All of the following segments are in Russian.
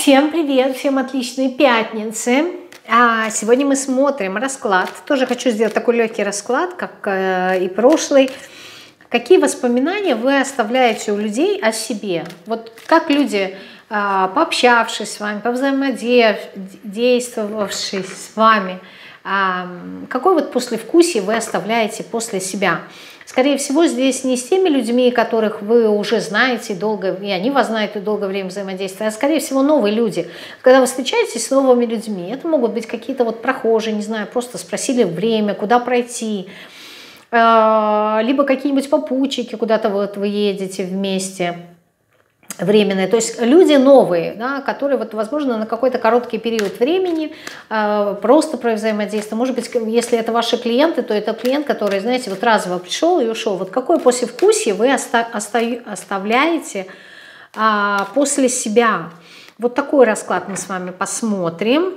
Всем привет, всем отличной пятницы. Сегодня мы смотрим расклад. Тоже хочу сделать такой легкий расклад, как и прошлый. Какие воспоминания вы оставляете у людей о себе? Вот как люди, пообщавшись с вами, повзаимодействовавшись с вами, какое вот послевкусие вы оставляете после себя? Скорее всего, здесь не с теми людьми, которых вы уже знаете долго, и они вас знают и долгое время взаимодействия, а скорее всего новые люди. Когда вы встречаетесь с новыми людьми, это могут быть какие-то вот прохожие, не знаю, просто спросили время, куда пройти, либо какие-нибудь попутчики, куда-то вот вы едете вместе. Временные, то есть люди новые, да, которые, вот, возможно, на какой-то короткий период времени просто про взаимодействие. Может быть, если это ваши клиенты, то это клиент, который, знаете, вот разово пришел и ушел. Вот какое послевкусие вы оставляете после себя? Вот такой расклад мы с вами посмотрим.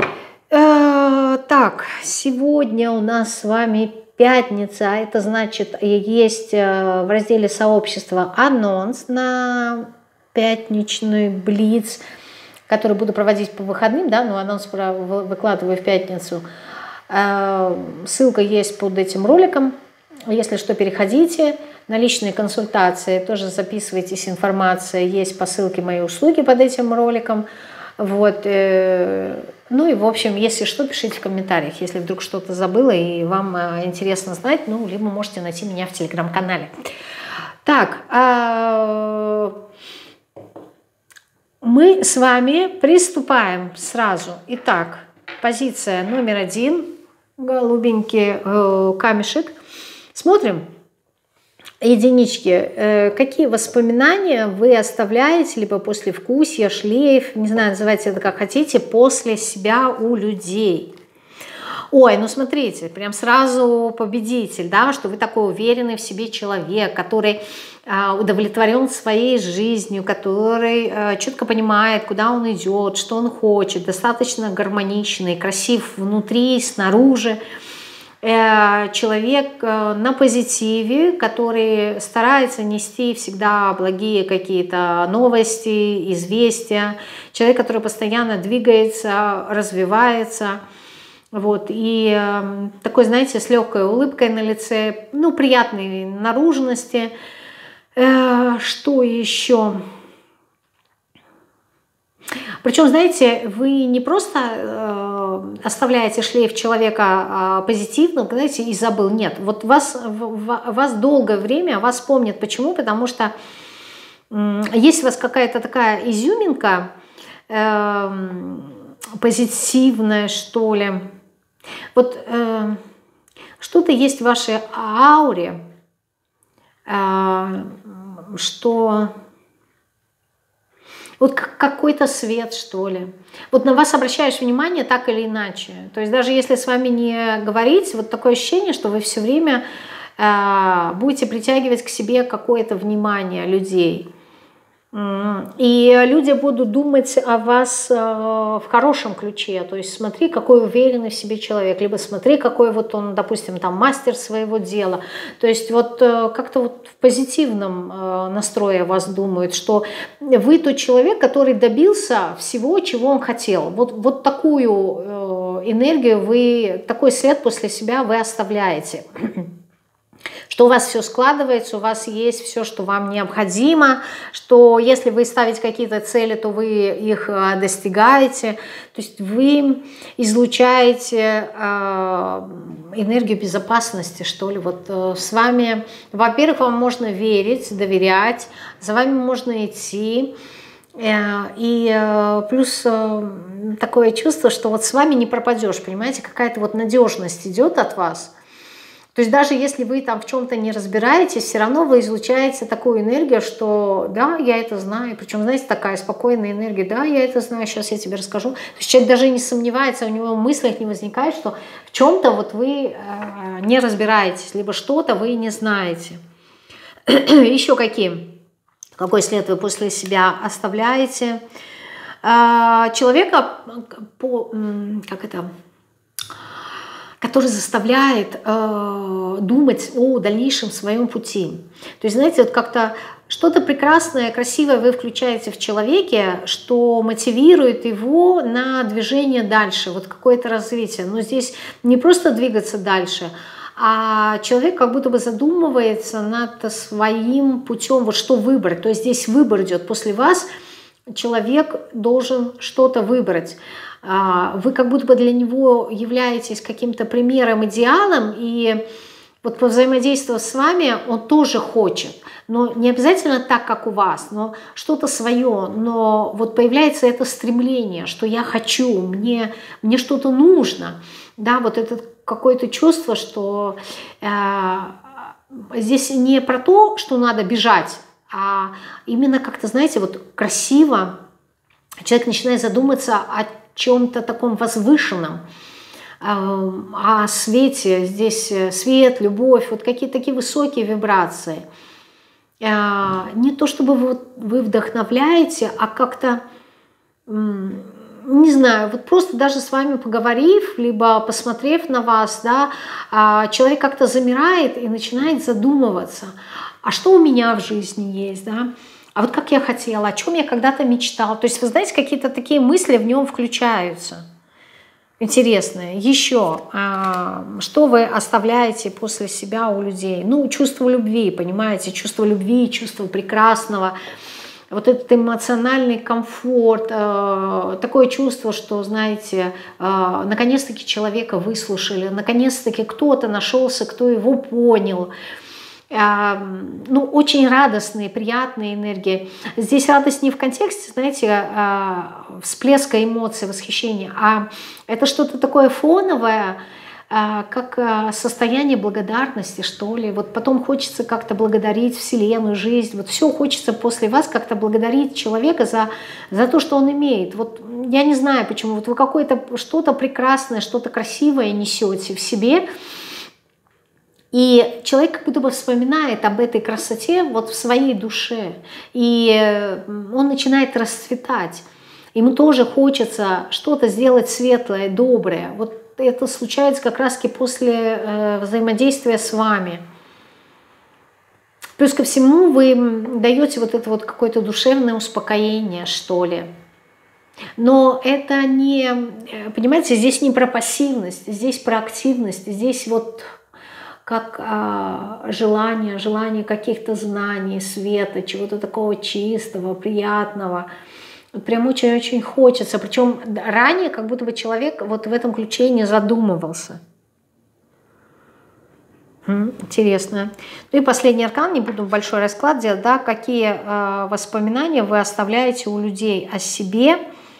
Так, сегодня у нас с вами пятница, а это значит, есть в разделе сообщества анонс на пятничный блиц, который буду проводить по выходным, да, но анонс выкладываю в пятницу. Ссылка есть под этим роликом. Если что, переходите. На личные консультации тоже записывайтесь, информация есть по ссылке мои услуги под этим роликом. Вот. Ну и, в общем, если что, пишите в комментариях, если вдруг что-то забыла и вам интересно знать, ну, либо можете найти меня в телеграм-канале. Так, мы с вами приступаем сразу. Итак, позиция номер 1, голубенький камешек. Смотрим. Единички. Какие воспоминания вы оставляете, либо послевкусие, шлейф, не знаю, называйте это как хотите, после себя у людей? Ой, ну смотрите, прям сразу победитель, да, что вы такой уверенный в себе человек, который удовлетворен своей жизнью, который четко понимает, куда он идет, что он хочет, достаточно гармоничный, красив внутри и снаружи. Человек на позитиве, который старается нести всегда благие какие-то новости, известия. Человек, который постоянно двигается, развивается. Вот. И такой, знаете, с легкой улыбкой на лице, ну, приятной наружности. Что еще? Причем, знаете, вы не просто оставляете шлейф человека позитивным, знаете, и забыл. Нет, вот вас долгое время, вас помнят. Почему? Потому что есть у вас какая-то такая изюминка позитивная, что ли. Вот что-то есть в вашей ауре, что... Вот какой-то свет, что ли. Вот на вас обращаешь внимание так или иначе. То есть даже если с вами не говорить, вот такое ощущение, что вы все время будете притягивать к себе какое-то внимание людей. И люди будут думать о вас в хорошем ключе. То есть смотри, какой уверенный в себе человек. Либо смотри, какой вот он, допустим, там мастер своего дела. То есть вот как-то вот в позитивном настрое вас думают, что вы тот человек, который добился всего, чего он хотел. Вот такую энергию вы, такой след после себя вы оставляете. Что у вас все складывается, у вас есть все, что вам необходимо, что если вы ставите какие-то цели, то вы их достигаете. То есть вы излучаете энергию безопасности, что ли. Вот с вами, во-первых, вам можно верить, доверять, за вами можно идти. И плюс такое чувство, что вот с вами не пропадешь, понимаете, какая-то вот надежность идет от вас. То есть даже если вы там в чем-то не разбираетесь, все равно вы излучаете такую энергию, что да, я это знаю. Причем, знаете, такая спокойная энергия, да, я это знаю, сейчас я тебе расскажу. То есть человек даже не сомневается, у него в мыслях не возникает, что в чем-то вот вы не разбираетесь, либо что-то вы не знаете. Еще какой след вы после себя оставляете? Человека который заставляет думать о дальнейшем своем пути. То есть, знаете, вот как-то что-то прекрасное, красивое вы включаете в человеке, что мотивирует его на движение дальше, вот какое-то развитие. Но здесь не просто двигаться дальше, а человек как будто бы задумывается над своим путем, вот что выбрать. То есть здесь выбор идет после вас, человек должен что-то выбрать. Вы как будто бы для него являетесь каким-то примером, идеалом, и вот по взаимодействию с вами он тоже хочет, но не обязательно так, как у вас, но что-то свое, но вот появляется это стремление, что я хочу, мне что-то нужно, да, вот это какое-то чувство, что здесь не про то, что надо бежать, а именно как-то, знаете, вот красиво человек начинает задуматься о чем-то таком возвышенном, о свете, здесь свет, любовь, вот какие-то такие высокие вибрации. Не то чтобы вы вдохновляете, а как-то, не знаю, вот просто даже с вами поговорив, либо посмотрев на вас, да, человек как-то замирает и начинает задумываться, а что у меня в жизни есть, да, а вот как я хотела, о чем я когда-то мечтала. То есть, вы знаете, какие-то такие мысли в нем включаются. Интересное. Еще, что вы оставляете после себя у людей? Ну, чувство любви, понимаете, чувство любви, чувство прекрасного, вот этот эмоциональный комфорт, такое чувство, что, знаете, наконец-таки человека выслушали, наконец-таки кто-то нашелся, кто его понял. Ну, очень радостные, приятные энергии. Здесь радость не в контексте, знаете, всплеска эмоций, восхищения, а это что-то такое фоновое, как состояние благодарности, что ли. Вот потом хочется как-то благодарить Вселенную, жизнь. Вот все хочется после вас как-то благодарить человека за то, что он имеет. Вот я не знаю почему. Вот вы какое-то что-то прекрасное, что-то красивое несете в себе, и человек как будто бы вспоминает об этой красоте вот в своей душе. И он начинает расцветать. Ему тоже хочется что-то сделать светлое, доброе. Вот это случается как раз-таки после взаимодействия с вами. Плюс ко всему вы даете вот это вот какое-то душевное успокоение, что ли. Но это не, понимаете, здесь не про пассивность, здесь про активность, здесь вот как желание каких-то знаний, света, чего-то такого чистого, приятного. Прям очень-очень хочется. Причем ранее как будто бы человек вот в этом ключе не задумывался. Интересно. Ну и последний аркан, не буду большой расклад делать, да, какие воспоминания вы оставляете у людей о себе.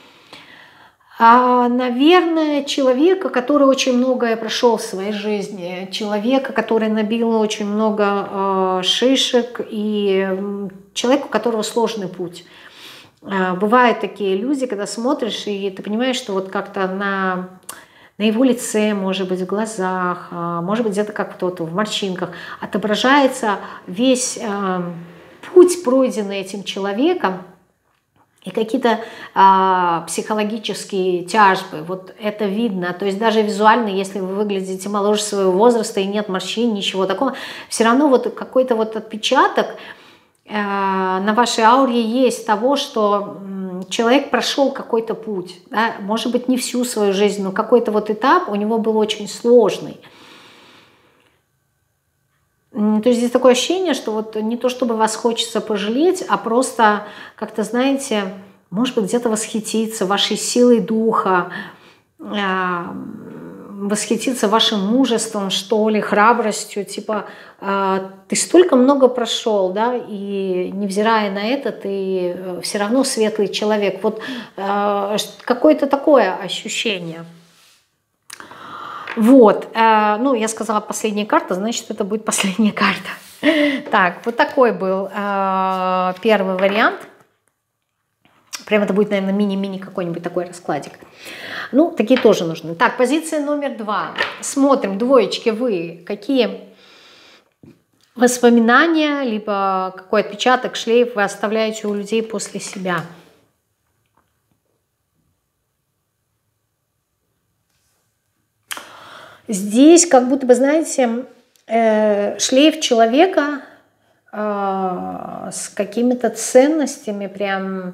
Наверное, человека, который очень многое прошел в своей жизни, человека, который набил очень много шишек, и человек, у которого сложный путь. Бывают такие люди, когда смотришь, и ты понимаешь, что вот как-то на его лице, может быть, в глазах, может быть, где-то как-то вот в морщинках отображается весь путь, пройденный этим человеком, и какие-то психологические тяжбы, вот это видно. То есть даже визуально, если вы выглядите моложе своего возраста и нет морщин, ничего такого, все равно вот какой-то вот отпечаток на вашей ауре есть того, что человек прошел какой-то путь. Да? Может быть, не всю свою жизнь, но какой-то вот этап у него был очень сложный. То есть здесь такое ощущение, что вот не то чтобы вас хочется пожалеть, а просто как-то, знаете, может быть, где-то восхититься вашей силой духа, восхититься вашим мужеством, что ли, храбростью, типа ты столько много прошел, да, и невзирая на это, ты все равно светлый человек. Вот какое-то такое ощущение. Вот, ну, я сказала последняя карта, значит, это будет последняя карта. Так, вот такой был первый вариант. Прям это будет, наверное, мини-мини какой-нибудь такой раскладик. Ну, такие тоже нужны. Так, позиция номер 2. Смотрим, двоечки, вы какие воспоминания, либо какой отпечаток, шлейф вы оставляете у людей после себя. Здесь как будто бы, знаете, шлейф человека, с какими-то ценностями прям.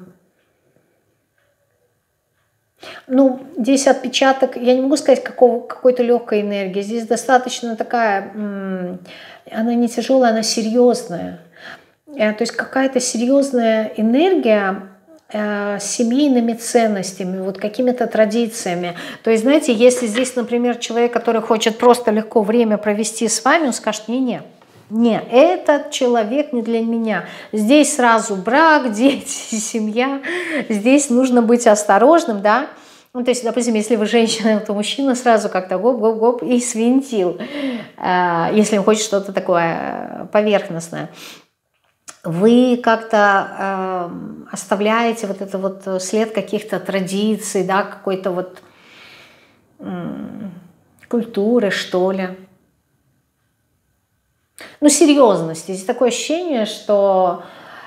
Ну, здесь отпечаток, я не могу сказать какой-то легкой энергии. Здесь достаточно такая, она не тяжелая, она серьезная. То есть какая-то серьезная энергия с семейными ценностями, вот какими-то традициями. То есть, знаете, если здесь, например, человек, который хочет просто легко время провести с вами, он скажет: не-не, не, этот человек не для меня. Здесь сразу брак, дети, семья. Здесь нужно быть осторожным, да. Ну, то есть, допустим, если вы женщина, то мужчина сразу как-то гоп-гоп-гоп и свинтил, если он хочет что-то такое поверхностное. Вы как-то оставляете вот это вот след каких-то традиций, да, какой-то вот культуры, что ли. Ну, серьезности. Здесь такое ощущение, что,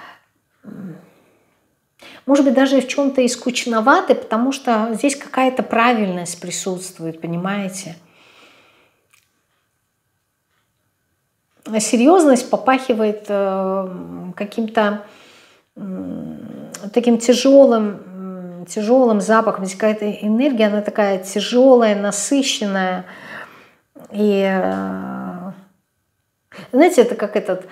может быть, даже в чем-то и скучноваты, потому что здесь какая-то правильность присутствует, понимаете? Серьезность попахивает каким-то таким тяжелым запахом. Здесь какая-то энергия, она такая тяжелая, насыщенная. И знаете, это как этот...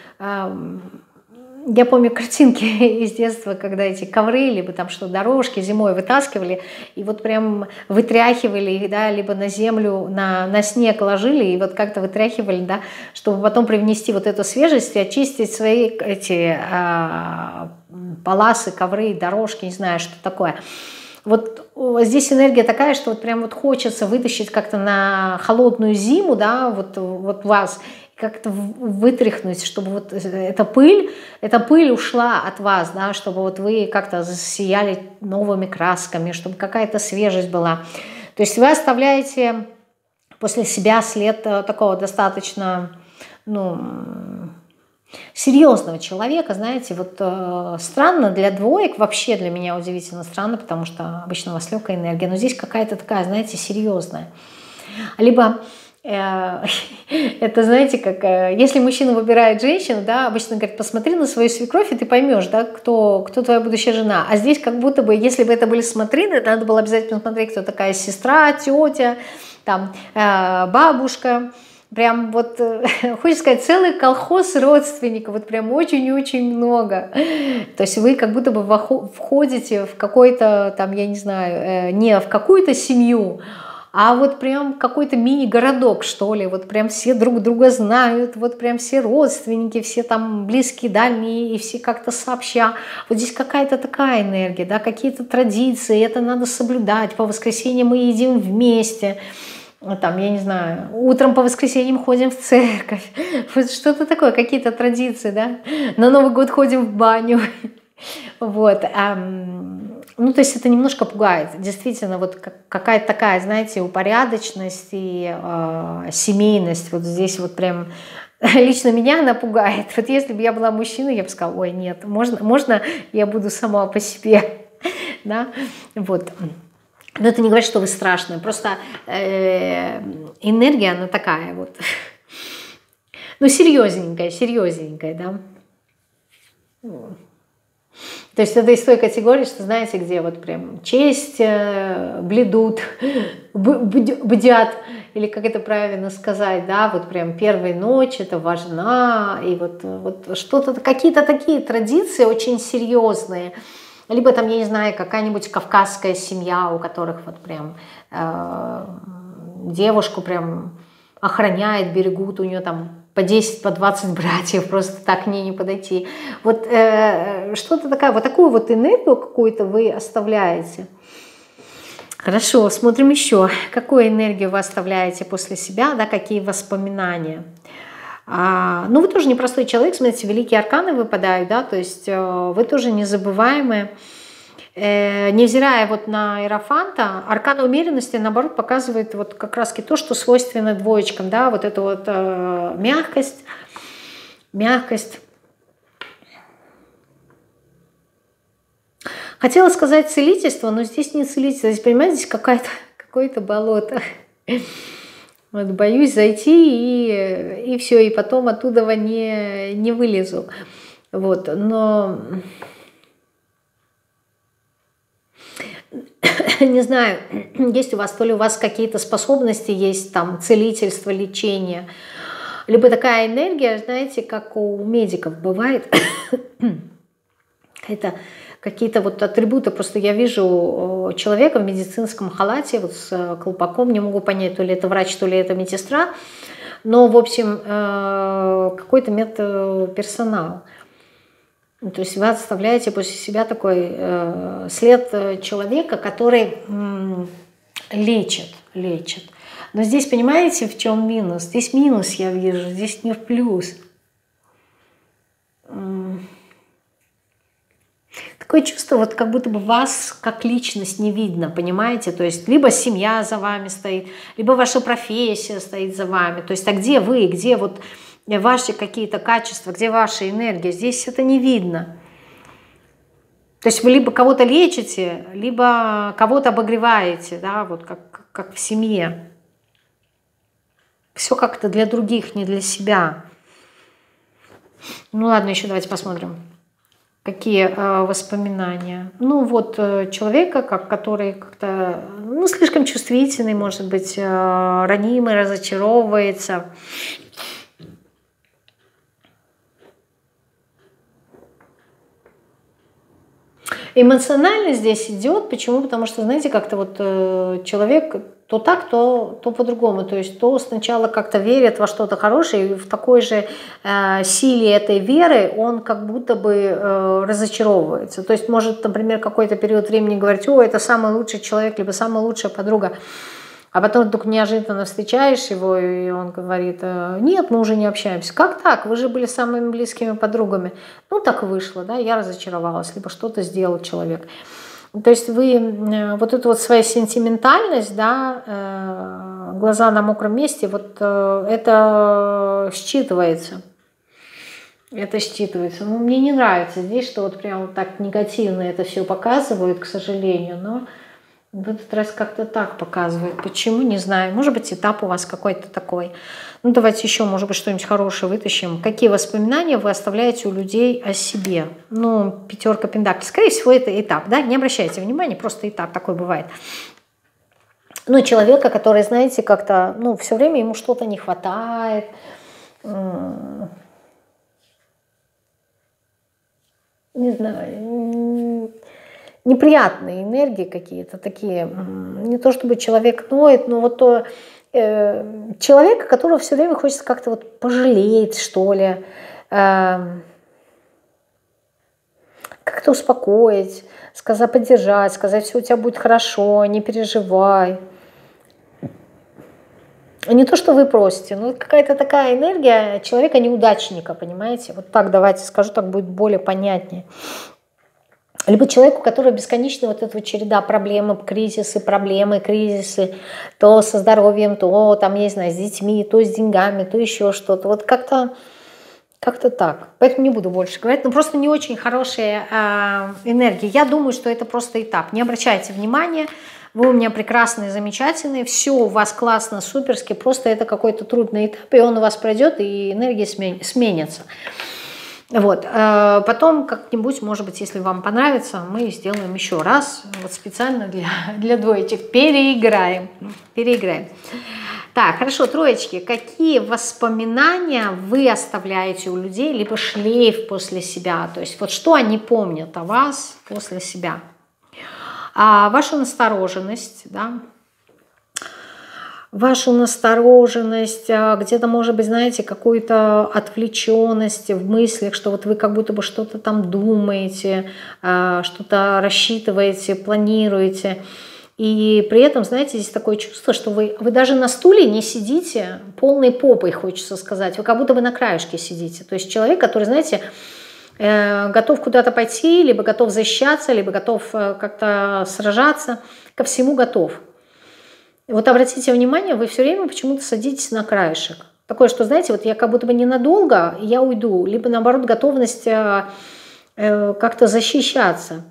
Я помню картинки из детства, когда эти ковры, либо там что, дорожки зимой вытаскивали, и вот прям вытряхивали их, да, либо на землю, на снег ложили, и вот как-то вытряхивали, да, чтобы потом привнести вот эту свежесть и очистить свои эти паласы, ковры, дорожки, не знаю, что такое. Вот здесь энергия такая, что вот прям вот хочется вытащить как-то на холодную зиму, да, вот вас, как-то вытряхнуть, чтобы вот эта пыль ушла от вас, да, чтобы вот вы как-то засияли новыми красками, чтобы какая-то свежесть была. То есть вы оставляете после себя след такого достаточно, ну, серьезного человека, знаете, вот странно для двоек, вообще для меня удивительно странно, потому что обычно у вас легкая энергия, но здесь какая-то такая, знаете, серьезная. Либо это, знаете, как если мужчина выбирает женщину, да, обычно говорит: посмотри на свою свекровь, и ты поймешь, да, кто твоя будущая жена. А здесь как будто бы, если бы это были смотрины, надо было обязательно смотреть, кто такая сестра, тетя, там, бабушка. Прям вот, хочется сказать, целый колхоз родственников, вот прям очень-очень много. То есть вы как будто бы входите в какой-то, там, я не знаю, не в какую-то семью, а вот прям какой-то мини-городок, что ли, вот прям все друг друга знают, вот прям все родственники, все там близкие, дальние, и все как-то сообща. Вот здесь какая-то такая энергия, да, какие-то традиции, это надо соблюдать, по воскресеньям мы едим вместе, там, я не знаю, утром по воскресеньям ходим в церковь, вот что-то такое, какие-то традиции, да, на Новый год ходим в баню, вот. Ну, то есть это немножко пугает. Действительно, вот какая-то такая, знаете, упорядоченность и семейность. Вот здесь вот прям лично меня она пугает. Вот если бы я была мужчиной, я бы сказала: ой, нет, можно я буду сама по себе, да, вот. Но это не говорит, что вы страшные, просто энергия, она такая вот, ну, серьезненькая, да. То есть это из той категории, что, знаете, где вот прям честь бледут, бдят, или как это правильно сказать, да, вот прям первая ночь, это важна, и вот что-то, какие-то такие традиции очень серьезные. Либо там, я не знаю, какая-нибудь кавказская семья, у которых вот прям девушку прям охраняет, берегут, у нее там по 10, по 20 братьев, просто так к ней не подойти. Вот что-то такое, вот такую вот энергию какую-то вы оставляете. Хорошо, смотрим еще. Какую энергию вы оставляете после себя, да, какие воспоминания. Ну, вы тоже непростой человек, смотрите, великие арканы выпадают, да, то есть вы тоже незабываемые. Невзирая вот на иерофанта, аркан умеренности, наоборот, показывает вот как раз то, что свойственно двоечкам, да, вот эту вот мягкость. Хотела сказать целительство, но здесь не целительство, здесь, понимаете, здесь какое-то болото. Вот боюсь зайти и все, и потом оттуда не вылезу. Вот, но не знаю, есть у вас, то ли у вас какие-то способности есть, там, целительство, лечение, либо такая энергия, знаете, как у медиков бывает, это какие-то вот атрибуты, просто я вижу человека в медицинском халате, вот с колпаком, не могу понять, то ли это врач, то ли это медсестра, но, в общем, какой-то медперсонал. То есть вы оставляете после себя такой след человека, который лечит. Но здесь, понимаете, в чем минус? Здесь минус я вижу, здесь не в плюс. Такое чувство, вот как будто бы вас как личность не видно, понимаете? То есть либо семья за вами стоит, либо ваша профессия стоит за вами. То есть а где вы, где вот ваши какие-то качества, где ваша энергия? Здесь это не видно. То есть вы либо кого-то лечите, либо кого-то обогреваете, да, вот как в семье. Все как-то для других, не для себя. Ну ладно, еще давайте посмотрим. Какие воспоминания? Ну вот человека, который как-то слишком чувствительный, может быть, ранимый, разочаровывается. Эмоционально здесь идет. Почему? Потому что, знаете, как-то вот человек то так, то по-другому. То есть то сначала как-то верит во что-то хорошее, и в такой же силе этой веры он как будто бы разочаровывается. То есть может, например, какой-то период времени говорить: о, это самый лучший человек, либо самая лучшая подруга. А потом вдруг неожиданно встречаешь его, и он говорит: нет, мы уже не общаемся. Как так? Вы же были самыми близкими подругами. Ну, так вышло, да, я разочаровалась, либо что-то сделал человек. То есть вы вот эту вот свою сентиментальность, да, глаза на мокром месте, вот это считывается. Это считывается. Ну, мне не нравится здесь, что вот прям вот так негативно это все показывают, к сожалению, но в этот раз как-то так показывает. Почему? Не знаю. Может быть, этап у вас какой-то такой. Ну, давайте еще, может быть, что-нибудь хорошее вытащим. Какие воспоминания вы оставляете у людей о себе? Ну, 5 пентаклей. Скорее всего, это этап, да? Не обращайте внимания, просто этап такой бывает. Ну, человека, который, знаете, как-то, ну, все время ему что-то не хватает. Не знаю, неприятные энергии какие-то такие. Не то чтобы человек ноет, но вот то человека, которого все время хочется как-то вот пожалеть, что ли, как-то успокоить, сказать, поддержать, сказать: все у тебя будет хорошо, не переживай. Не то, что вы просите, но какая-то такая энергия человека-неудачника, понимаете? Вот так давайте скажу, так будет более понятнее. Либо человеку, у которого бесконечно вот эта вот череда проблемы, кризисы, то со здоровьем, то там, я не знаю, с детьми, то с деньгами, то еще что-то. Вот как-то так. Поэтому не буду больше говорить. Но просто не очень хорошие энергии. Я думаю, что это просто этап. Не обращайте внимания. Вы у меня прекрасные, замечательные. Все у вас классно, суперски. Просто это какой-то трудный этап, и он у вас пройдет, и энергия сменится. Вот. Потом как-нибудь, может быть, если вам понравится, мы сделаем еще раз. Вот специально для двоечек. Переиграем. Так, хорошо, троечки. Какие воспоминания вы оставляете у людей, либо шлейф после себя? То есть вот что они помнят о вас после себя? Вашу настороженность, да? Вашу настороженность, где-то, может быть, знаете, какую-то отвлеченность в мыслях, что вот вы как будто бы что-то там думаете, что-то рассчитываете, планируете. И при этом, знаете, здесь такое чувство, что вы даже на стуле не сидите полной попой, хочется сказать. Вы как будто бы на краешке сидите. То есть человек, который, знаете, готов куда-то пойти, либо готов защищаться, либо готов как-то сражаться, ко всему готов. И вот обратите внимание, вы все время почему-то садитесь на краешек. Такое, что, знаете, вот я как будто бы ненадолго, я уйду, либо наоборот готовность как-то защищаться.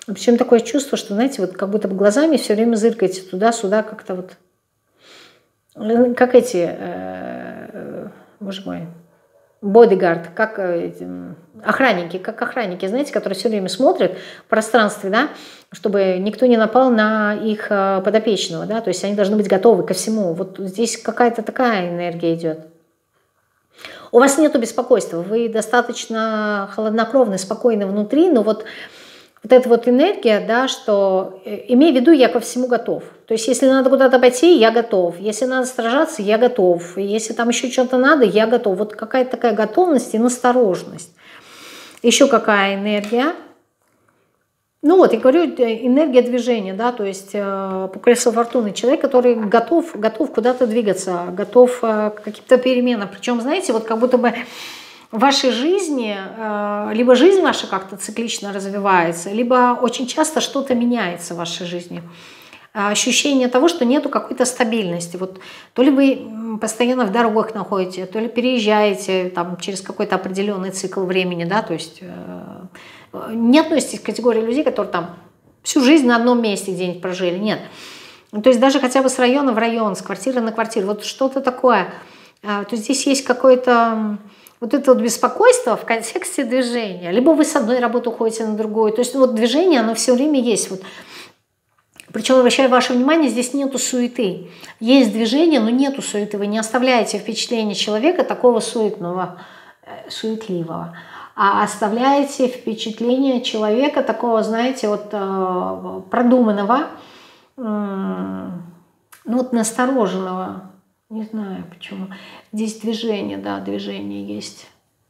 Причем такое чувство, что, знаете, вот как будто бы глазами все время зыркаете туда-сюда, как-то вот, как эти, боже мой, бодигард, как охранники, знаете, которые все время смотрят в пространстве, да, чтобы никто не напал на их подопечного, да, то есть они должны быть готовы ко всему. Вот здесь какая-то такая энергия идет. У вас нету беспокойства, вы достаточно холоднокровны, спокойны внутри, но вот эта вот энергия, да, что имей в виду, я ко всему готов. То есть если надо куда-то пойти, я готов. Если надо сражаться, я готов. Если там еще что-то надо, я готов. Вот какая-то такая готовность и настороженность. Еще какая энергия? Ну вот, я говорю, энергия движения, да, то есть по колесу фортуны человек, который готов куда-то двигаться, готов к каким-то переменам. Причем, знаете, вот как будто бы в вашей жизни, либо жизнь ваша как-то циклично развивается, либо очень часто что-то меняется в вашей жизни. Ощущение того, что нету какой-то стабильности. Вот то ли вы постоянно в дорогах находитесь, то ли переезжаете там, через какой-то определенный цикл времени, да, то есть не относитесь к категории людей, которые там всю жизнь на одном месте где-нибудь прожили, нет. То есть даже хотя бы с района в район, с квартиры на квартиру, вот что-то такое. То есть здесь есть какое-то вот это вот беспокойство в контексте движения. Либо вы с одной работы уходите на другую. То есть вот движение, оно все время есть. Вот. Причем, обращаю ваше внимание, здесь нету суеты. Есть движение, но нету суеты. Вы не оставляете впечатление человека такого суетного, суетливого, а оставляете впечатление человека такого, знаете, вот продуманного, ну вот настороженного. Не знаю почему. Здесь движение, да, движение есть.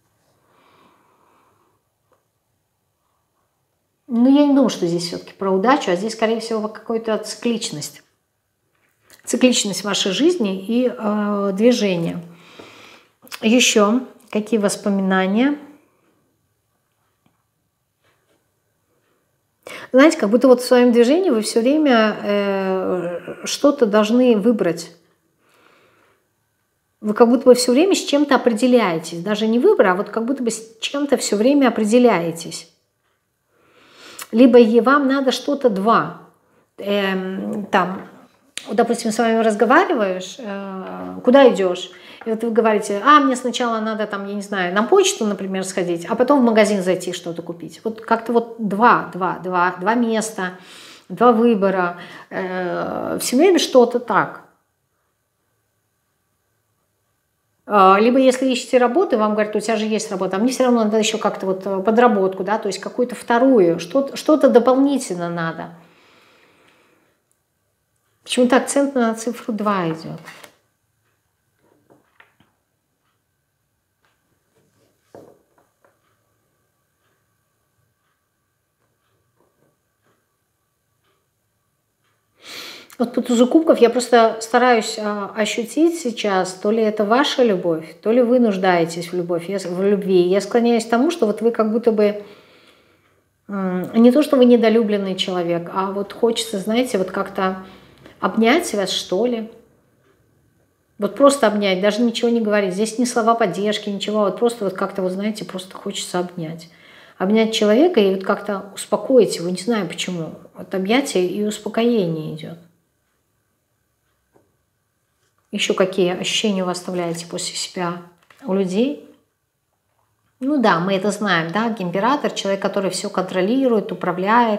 Но я не думаю, что здесь все-таки про удачу, а здесь, скорее всего, какая-то цикличность. Цикличность вашей жизни и движение. Еще какие воспоминания? Знаете, как будто вот в своем движении вы все время что-то должны выбрать. Вы как будто бы все время с чем-то определяетесь. Даже не выбор, а вот как будто бы с чем-то все время определяетесь. Либо вам надо что-то два. Там, допустим, с вами разговариваешь, куда идешь? И вот вы говорите, мне сначала надо там, я не знаю, на почту, например, сходить, а потом в магазин зайти что-то купить. Вот как-то вот два места, два выбора. Все время что-то так. Либо если ищете работу, вам говорят, у тебя же есть работа, а мне все равно надо еще как-то вот подработку, да, то есть какую-то вторую, что-то дополнительно надо. Почему-то акцент на цифру 2 идет. Вот по тузу кубков я просто стараюсь ощутить сейчас, то ли это ваша любовь, то ли вы нуждаетесь в любви. Я склоняюсь к тому, что вот вы как будто бы не то, что вы недолюбленный человек, а вот хочется, знаете, вот как-то обнять вас, что ли. Вот просто обнять, даже ничего не говорить. Здесь ни слова поддержки, ничего, вот просто вот как-то, вот знаете, просто хочется обнять. Обнять человека и вот как-то успокоить его, не знаю почему. Вот объятие и успокоение идет. Еще какие ощущения вы оставляете после себя у людей? Ну да, мы это знаем, да, император, человек, который все контролирует, управляет.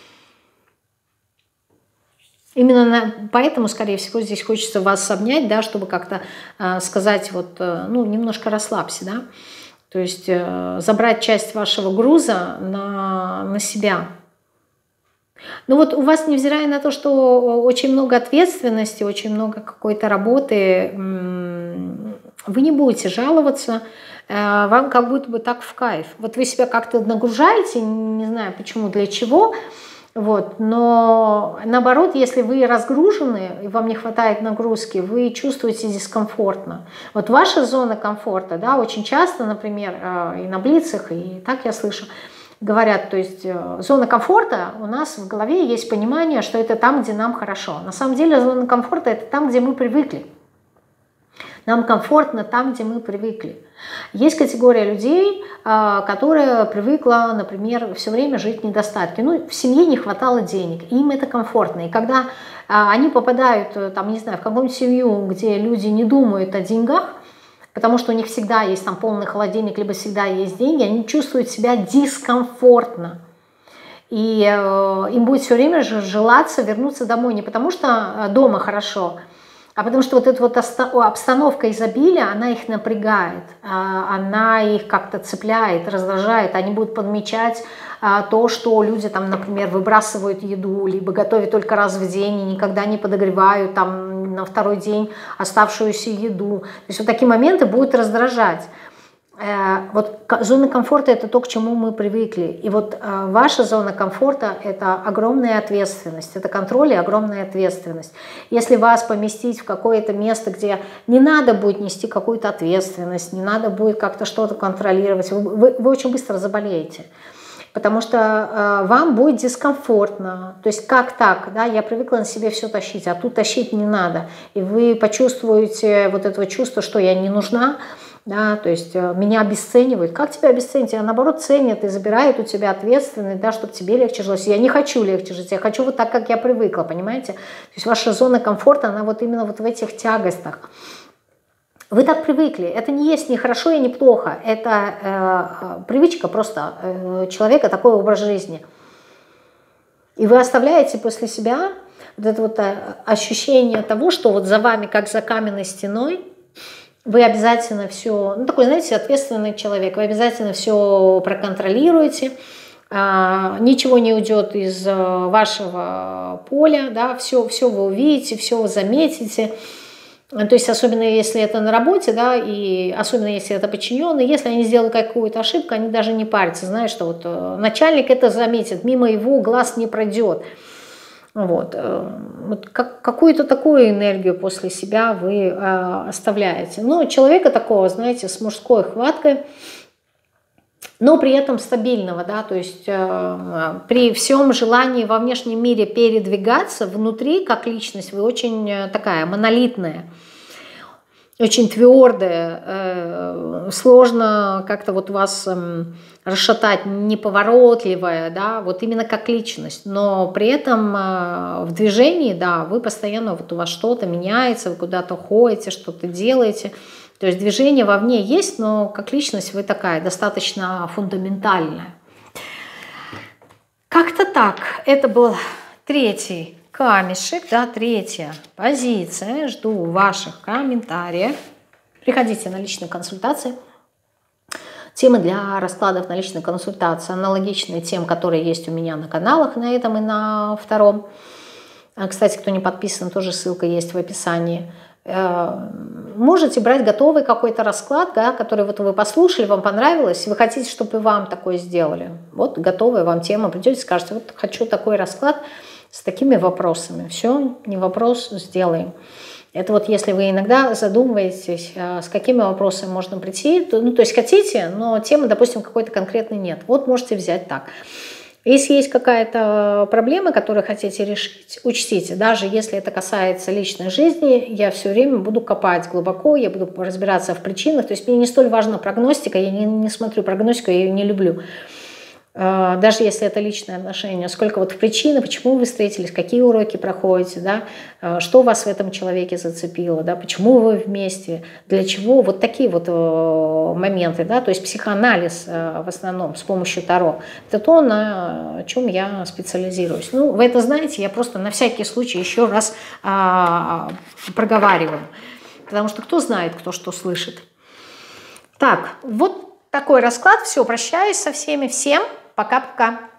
Именно поэтому, скорее всего, здесь хочется вас обнять, да, чтобы как-то сказать, вот, ну, немножко расслабься, да. То есть забрать часть вашего груза на себя. Но вот у вас, невзирая на то, что очень много ответственности, очень много какой-то работы, вы не будете жаловаться, вам как будто бы так в кайф. Вот вы себя как-то нагружаете, не знаю почему, для чего, вот, но наоборот, если вы разгружены и вам не хватает нагрузки, вы чувствуете дискомфортно. Вот ваша зона комфорта, да, очень часто, например, и на блицах, и так я слышу, говорят, то есть зона комфорта, у нас в голове есть понимание, что это там, где нам хорошо. На самом деле зона комфорта – это там, где мы привыкли. Нам комфортно там, где мы привыкли. Есть категория людей, которая привыкла, например, все время жить в недостатке. Ну, в семье не хватало денег, им это комфортно. И когда они попадают, там, не знаю, в какую-нибудь семью, где люди не думают о деньгах, потому что у них всегда есть там полный холодильник, либо всегда есть деньги, они чувствуют себя дискомфортно. И им будет все время желаться вернуться домой не потому, что дома хорошо, а потому что вот эта вот обстановка изобилия, она их напрягает, она их как-то цепляет, раздражает. Они будут подмечать то, что люди там, например, выбрасывают еду, либо готовят только раз в день и никогда не подогревают там на второй день оставшуюся еду. То есть вот такие моменты будут раздражать. Вот зона комфорта – это то, к чему мы привыкли. И вот ваша зона комфорта – это огромная ответственность, это контроль и огромная ответственность. Если вас поместить в какое-то место, где не надо будет нести какую-то ответственность, не надо будет как-то что-то контролировать, вы очень быстро заболеете. Потому что вам будет дискомфортно. То есть как так? Да? Я привыкла на себе все тащить, а тут тащить не надо. И вы почувствуете вот это чувство, что я не нужна, да, то есть меня обесценивают. Как тебя обесценить? Тебя наоборот ценят и забирают у тебя ответственность, да, чтобы тебе легче жилось. Я не хочу легче жить, я хочу вот так, как я привыкла, понимаете? То есть ваша зона комфорта, она вот именно вот в этих тягостях. Вы так привыкли. Это не есть ни хорошо и ни плохо. Это привычка просто человека, такой образ жизни. И вы оставляете после себя вот это вот ощущение того, что вот за вами, как за каменной стеной, вы обязательно все, ну такой, знаете, ответственный человек, вы обязательно все проконтролируете, ничего не уйдет из вашего поля, да, все вы увидите, все вы заметите. То есть особенно если это на работе, да, и особенно если это подчиненные, если они сделают какую-то ошибку, они даже не парятся, знают, что вот начальник это заметит, мимо его глаз не пройдет. Вот какую-то такую энергию после себя вы оставляете. Ну, человека такого, знаете, с мужской хваткой, но при этом стабильного, да, то есть при всем желании во внешнем мире передвигаться, внутри, как личность, вы очень такая монолитная, очень твердая, сложно как-то вот вас расшатать, неповоротливая, да, вот именно как личность, но при этом в движении, да, вы постоянно, вот у вас что-то меняется, вы куда-то ходите, что-то делаете, то есть движение вовне есть, но как личность вы такая, достаточно фундаментальная. Как-то так, это был третий камешек, да, третья позиция. Жду ваших комментариев. Приходите на личные консультации. Темы для раскладов на личной консультации аналогичные тем, которые есть у меня на каналах, на этом и на втором. Кстати, кто не подписан, тоже ссылка есть в описании. Можете брать готовый какой-то расклад, да, который вот вы послушали, вам понравилось, вы хотите, чтобы и вам такое сделали. Вот готовая вам тема, придете и скажете, вот хочу такой расклад с такими вопросами. Все, не вопрос, сделаем. Это вот если вы иногда задумываетесь, с какими вопросами можно прийти, то, ну, то есть хотите, но темы, допустим, какой-то конкретной нет. Вот можете взять так. Если есть какая-то проблема, которую хотите решить, учтите, даже если это касается личной жизни, я все время буду копать глубоко, я буду разбираться в причинах. То есть мне не столь важна прогностика, я не смотрю прогностику, я ее не люблю. Даже если это личные отношения, сколько вот причины, почему вы встретились, какие уроки проходите, да, что вас в этом человеке зацепило, да, почему вы вместе, для чего, вот такие вот моменты, да, то есть психоанализ в основном с помощью Таро, это то, на чем я специализируюсь. Ну, вы это знаете, я просто на всякий случай еще раз проговариваю, потому что кто знает, кто что слышит. Так, вот такой расклад, все, прощаюсь со всеми, всем пока-пока.